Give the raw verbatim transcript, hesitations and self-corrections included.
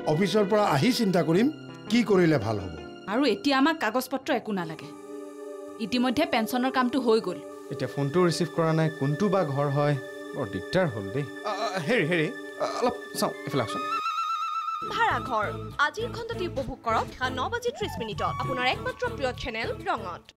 অফিচৰ পৰা আহি চিন্তা কৰিম কি কৰিলে ভাল হ'ব আৰু এতিয়া আমাক কাগজ পত্ৰ একো নালাগে ইতিমধ্যে পেঞ্চনৰ কামটো হৈ গ'ল এতিয়া ফোনটো ৰিচিভ কৰা নাই কোনটো বা ঘৰ হয় বৰ দিগদাৰ হ'ল দেই হেৰি হেৰি অলপ চাওঁ এইফালে আহকচোন ভাড়া ঘৰ আজিৰ খণ্ডটি উপভোগ কৰক ন বাজি ত্ৰিশ মিনিটত আপোনাৰ একমাত্ৰ প্ৰিয় চেনেল ৰঙত